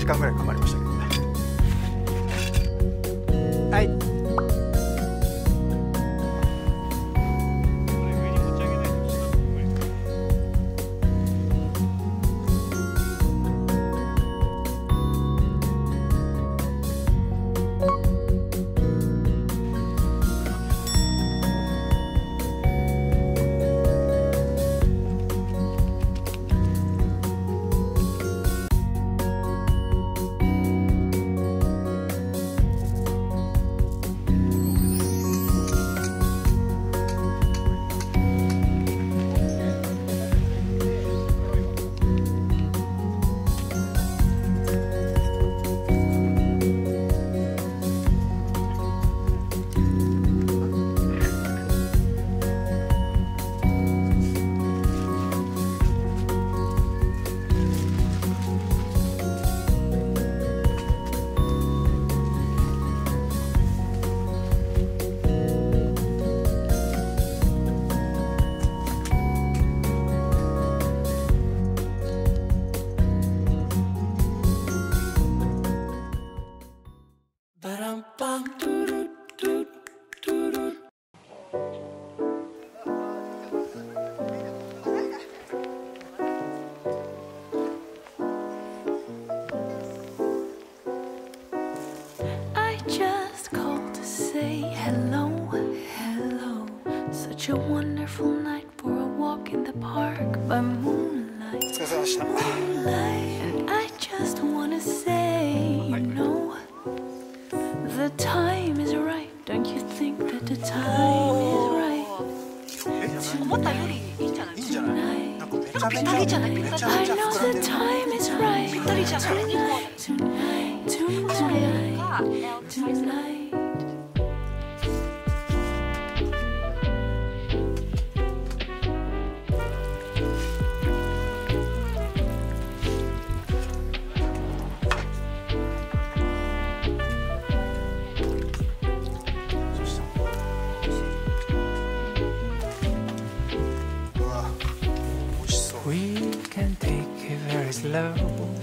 時間ぐらいかかりましたけどね。はい。 Such a wonderful night for a walk in the park by moonlight. And I just wanna say, you know, the time is right. Don't you think that the time is right? Tonight, I know the time is right. Tonight. We can take it very slow.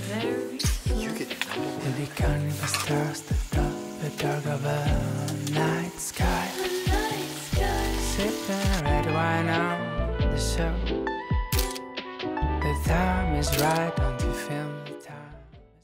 And the carnival stars that top the dark of a night sky. Sipping red wine on the show. The time is right, don't you feel the time?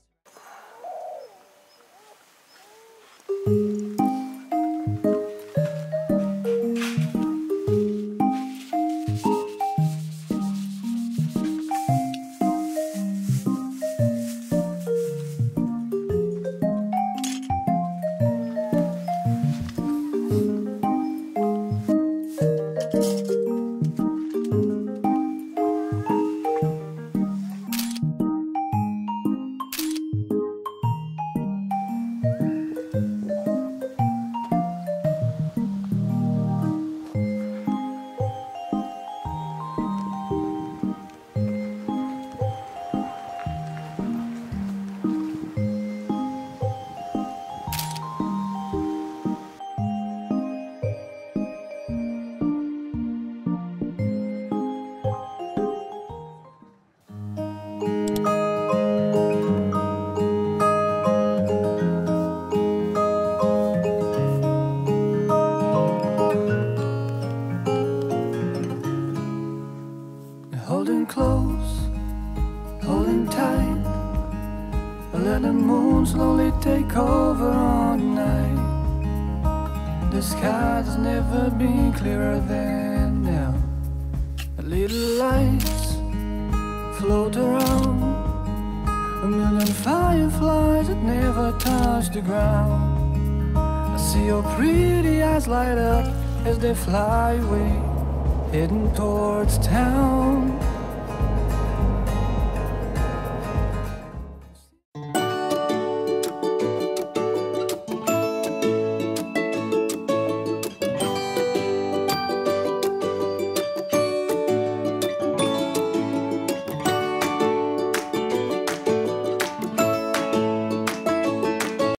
Holding close, holding tight, let the moon slowly take over on night. The sky has never been clearer than now. The little lights float around, a million fireflies that never touch the ground. I see your pretty eyes light up as they fly away, heading towards town.